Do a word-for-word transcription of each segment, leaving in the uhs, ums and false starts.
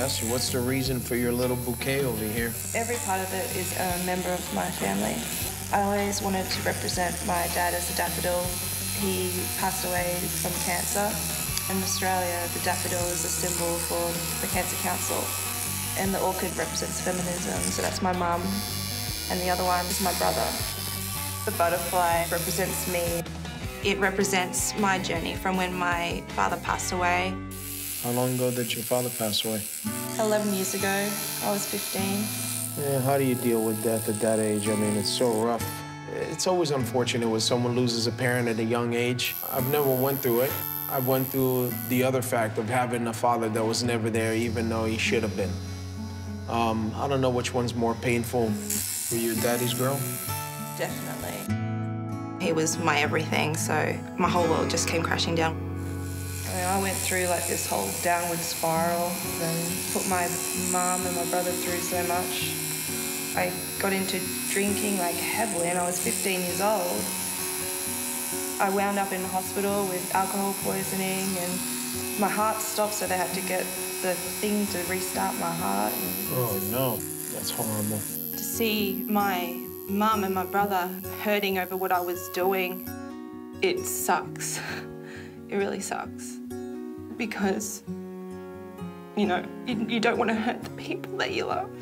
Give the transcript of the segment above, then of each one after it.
ask you, what's the reason for your little bouquet over here? Every part of it is a member of my family. I always wanted to represent my dad as a daffodil. He passed away from cancer. In Australia, the daffodil is a symbol for the Cancer Council. And the orchid represents feminism, so that's my mum. And the other one is my brother. The butterfly represents me. It represents my journey from when my father passed away. How long ago did your father pass away? eleven years ago, I was fifteen. Yeah, how do you deal with death at that age? I mean, it's so rough. It's always unfortunate when someone loses a parent at a young age. I've never went through it. I went through the other fact of having a father that was never there, even though he should have been. Um, I don't know which one's more painful. Were you daddy's girl? Definitely. He was my everything, so my whole world just came crashing down. I mean, I went through like this whole downward spiral and put my mum and my brother through so much. I got into drinking like heavily and I was fifteen years old. I wound up in the hospital with alcohol poisoning and my heart stopped, so they had to get the thing to restart my heart. And oh no, that's horrible. to see my mum and my brother hurting over what I was doing, it sucks. It really sucks. Because, you know, you, you don't want to hurt the people that you love.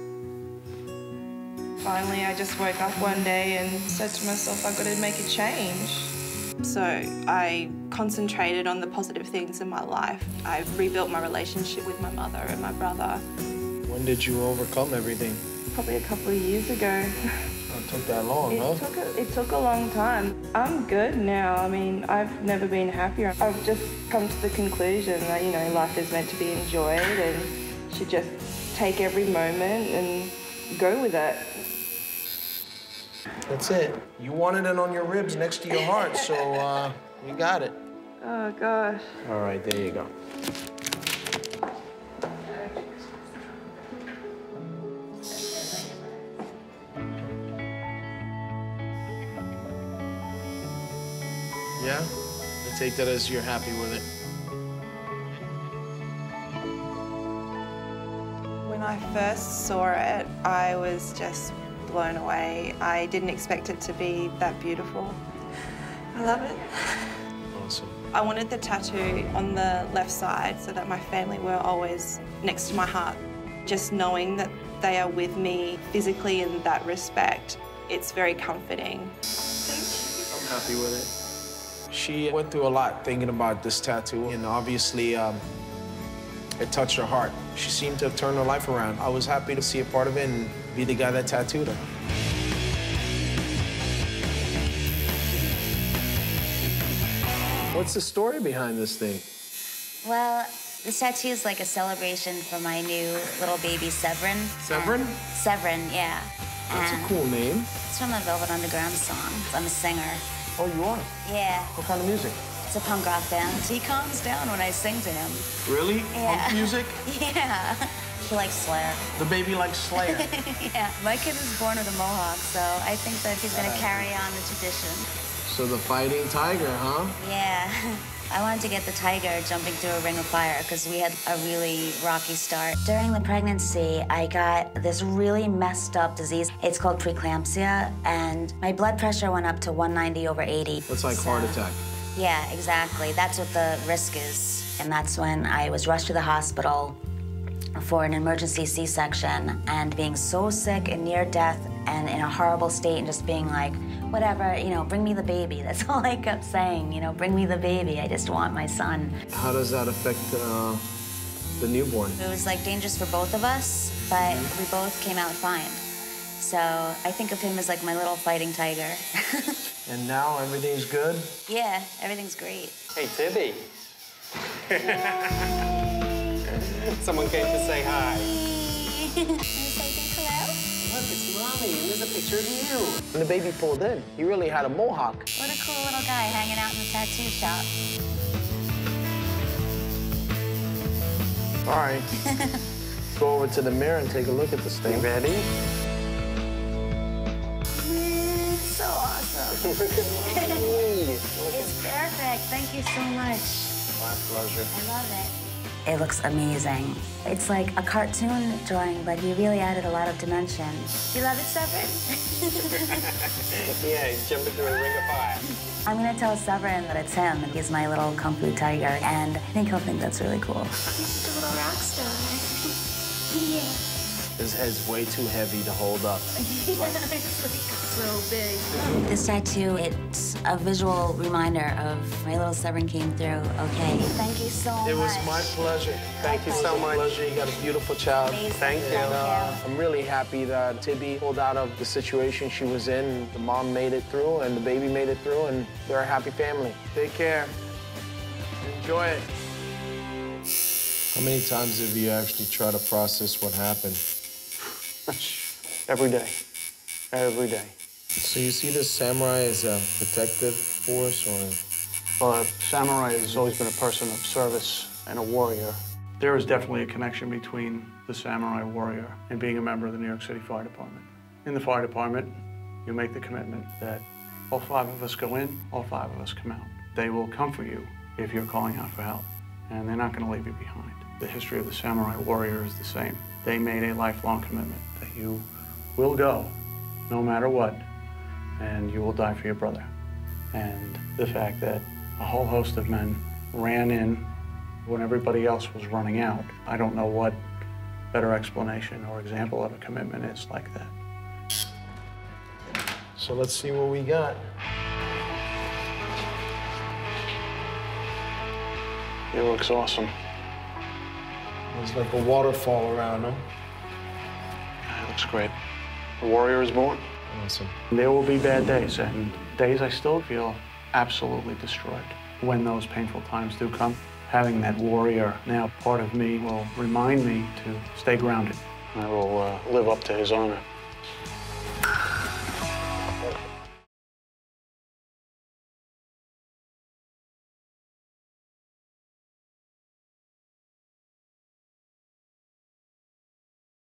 Finally, I just woke up one day and said to myself, I've got to make a change. So I concentrated on the positive things in my life. I rebuilt my relationship with my mother and my brother. When did you overcome everything? Probably a couple of years ago. Oh, it took that long, it huh? Took a, it took a long time. I'm good now. I mean, I've never been happier. I've just come to the conclusion that, you know, life is meant to be enjoyed and you should just take every moment and go with it. That's it. You wanted it on your ribs next to your heart, so uh, you got it. Oh, gosh. All right, there you go. Yeah? I take that as you're happy with it. When I first saw it, I was just blown away. I didn't expect it to be that beautiful. I love it. Awesome. I wanted the tattoo on the left side so that my family were always next to my heart. Just knowing that they are with me physically in that respect, it's very comforting. Thank I'm happy with it. She went through a lot thinking about this tattoo, and obviously um, it touched her heart. She seemed to have turned her life around. I was happy to see a part of it and be the guy that tattooed her. What's the story behind this thing? Well, this tattoo is like a celebration for my new little baby, Severin. Severin? And Severin, yeah. That's and a cool name. It's from a Velvet Underground song. I'm a singer. Oh, you are? Yeah. What kind of music? It's a punk rock band. He calms down when I sing to him. Really? Yeah. Punk music? Yeah. He likes Slayer. The baby likes Slayer. Yeah. My kid was born with a mohawk, so I think that he's gonna carry on the tradition. So the fighting tiger, huh? Yeah. I wanted to get the tiger jumping through a ring of fire because we had a really rocky start. During the pregnancy, I got this really messed up disease. It's called preeclampsia, and my blood pressure went up to one ninety over eighty. That's like so, heart attack. Yeah, exactly. That's what the risk is. And that's when I was rushed to the hospital for an emergency C section, and being so sick and near death and in a horrible state and just being like, whatever, you know, bring me the baby. That's all I kept saying, you know, bring me the baby. I just want my son. How does that affect uh, the newborn? It was like dangerous for both of us, but we both came out fine. So I think of him as like my little fighting tiger. And now everything's good? Yeah, everything's great. Hey, Tibby. Someone came to say hi. Look, it's Mommy, and there's a picture of you. When the baby pulled in, he really had a mohawk. What a cool little guy hanging out in the tattoo shop. All right. Go over to the mirror and take a look at this thing. You ready? It's so awesome. Look at Mommy. It's perfect. Thank you so much. My pleasure. I love it. It looks amazing. It's like a cartoon drawing, but he really added a lot of dimension. You love it, Severin? Yeah, he's jumping through a ring of fire. I'm gonna tell Severin that it's him. He's my little kung fu tiger, and I think he'll think that's really cool. He's just a little rock star. Yeah. His head's way too heavy to hold up. It's like so big. This tattoo, it's a visual reminder of my little Severin came through. Okay, thank you so much. It was my pleasure. Thank you so much. Pleasure. You got a beautiful child. Amazing. Thank you. And uh, I'm really happy that Tibby pulled out of the situation she was in. The mom made it through, and the baby made it through, and they're a happy family. Take care. Enjoy it. How many times have you actually tried to process what happened? Every day. Every day. So you see this samurai as a protective force, or? Well, a samurai has always been a person of service and a warrior. There is definitely a connection between the samurai warrior and being a member of the New York City Fire Department. In the fire department, you make the commitment that all five of us go in, all five of us come out. They will come for you if you're calling out for help, and they're not going to leave you behind. The history of the samurai warrior is the same. They made a lifelong commitment that you will go no matter what, and you will die for your brother. And the fact that a whole host of men ran in when everybody else was running out, I don't know what better explanation or example of a commitment is like that. So let's see what we got. It looks awesome. There's like a waterfall around them. It looks great. The warrior is born. Awesome. There will be bad days, and days I still feel absolutely destroyed. When those painful times do come, having that warrior now part of me will remind me to stay grounded. I will uh, live up to his honor.